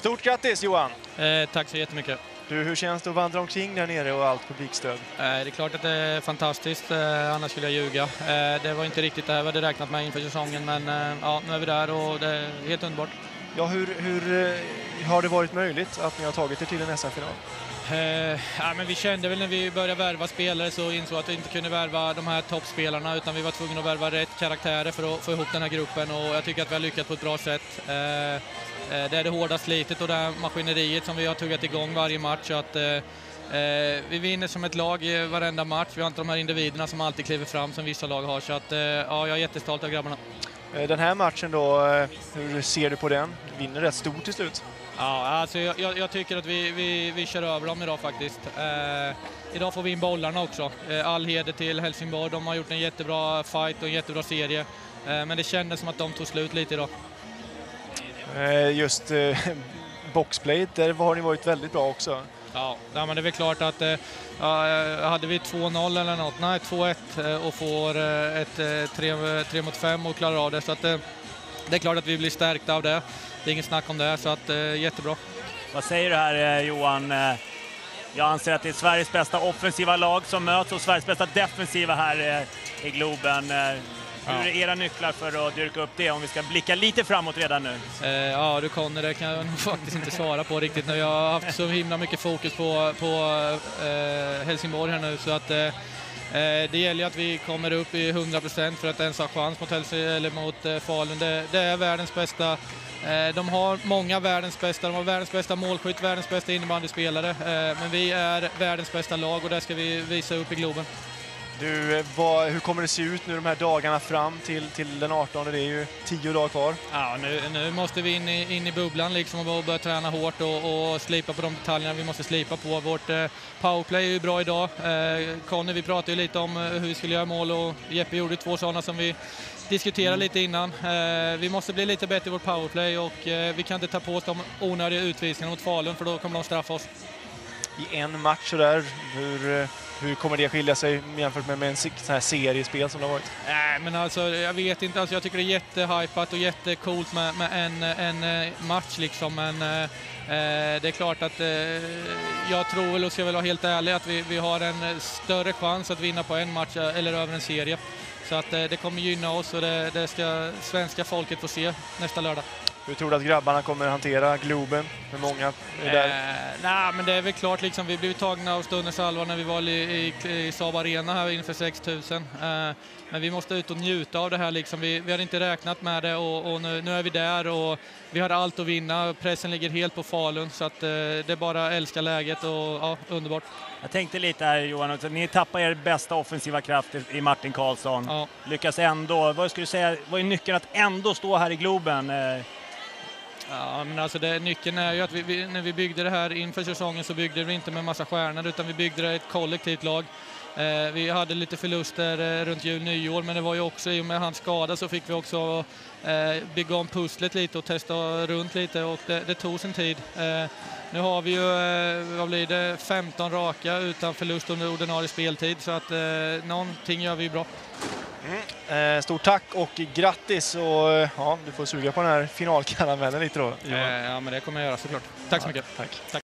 Stort grattis Johan! Tack så jättemycket. Du, hur känns det att vandra omkring där nere och allt publikstöd? Det är klart att det är fantastiskt, annars skulle jag ljuga. Det var inte riktigt det här vi hade räknat med inför säsongen, men ja, nu är vi där och det är helt underbart. Ja, hur har det varit möjligt att ni har tagit er till en SM-final? Ja, men vi kände väl när vi började värva spelare så insåg att vi inte kunde värva de här toppspelarna, utan vi var tvungna att värva rätt karaktärer för att få ihop den här gruppen, och jag tycker att vi har lyckats på ett bra sätt. Det är det hårda slitet och det här maskineriet som vi har tuggat igång varje match, så att vi vinner som ett lag i varenda match. Vi har inte de här individerna som alltid kliver fram som vissa lag har, så att ja, jag är jättestolt av grabbarna. Den här matchen då, hur ser du på den? Vinner rätt stort till slut? Ja, alltså jag tycker att vi kör över dem idag faktiskt. Idag får vi in bollarna också. All heder till Helsingborg, de har gjort en jättebra fight och en jättebra serie. Men det kändes som att de tog slut lite idag. Just boxplay, där har ni varit väldigt bra också. Ja, men det är väl klart att hade vi 2-0 eller något, nej 2-1 och får ett 3 mot 5 och klarar av det, så att det är klart att vi blir stärkta av det. Det är ingen snack om det, så att jättebra. Vad säger du här Johan? Jag anser att det är Sveriges bästa offensiva lag som möts och Sveriges bästa defensiva här i Globen. Hur är era nycklar för att dyrka upp det, om vi ska blicka lite framåt redan nu? Ja du Conny, det kan jag nog faktiskt inte svara på riktigt nu. Jag har haft så himla mycket fokus på Helsingborg här nu, så att det gäller att vi kommer upp i 100% för att ens ha chans mot Falun. Det är världens bästa. De har många världens bästa. De har världens bästa målskytt, världens bästa innebandyspelare. Men vi är världens bästa lag och det ska vi visa upp i Globen. Du, hur kommer det se ut nu de här dagarna fram till den 18? Det är ju 10 dagar kvar. Ja, nu måste vi in i bubblan liksom och börja träna hårt och slipa på de detaljerna vi måste slipa på. Vårt powerplay är ju bra idag. Conny, vi pratade ju lite om hur vi skulle göra mål, och Jeppe gjorde 2 sådana som vi diskuterade lite innan. Vi måste bli lite bättre i vårt powerplay, och vi kan inte ta på oss de onödiga utvisningarna mot Falun, för då kommer de straffa oss. I en match så där, hur kommer det skilja sig jämfört med en sån här seriespel som det har varit? Men alltså, jag vet inte. Alltså, jag tycker det är jättehypat och jättecoolt med en match liksom. Men det är klart att jag tror väl, och ska väl vara helt ärlig, att vi har en större chans att vinna på en match eller över en serie. Så att det kommer gynna oss, och det ska svenska folket få se nästa lördag. Hur tror du att grabbarna kommer hantera Globen? Hur många är där? Nej, men det är väl klart liksom, vi blev tagna av stundens allvar när vi var i Saab Arena här inför 6000. Men vi måste ut och njuta av det här liksom. Vi hade inte räknat med det, och nu är vi där, och vi har allt att vinna. Pressen ligger helt på Falun, så att det är bara älska läget, och ja, underbart. Jag tänkte lite här Johan också, ni tappar er bästa offensiva kraft i Martin Karlsson. Ja. Lyckas ändå, vad skulle du säga, vad är nyckeln att ändå stå här i Globen? Ja, men alltså nyckeln är ju att när vi byggde det här inför säsongen, så byggde vi inte med massa stjärnor, utan vi byggde det ett kollektivt lag. Vi hade lite förluster runt jul, nyår, men det var ju också i och med hans skada så fick vi också bygga om pusslet lite och testa runt lite, och det tog sin tid. Nu har vi ju, vad blir det, 15 raka utan förlust under ordinarie speltid, så att någonting gör vi bra. Stort tack och grattis, och ja, du får suga på den här finalkaramellen lite då. Ja, men det kommer jag göra såklart. Tack så mycket. Tack.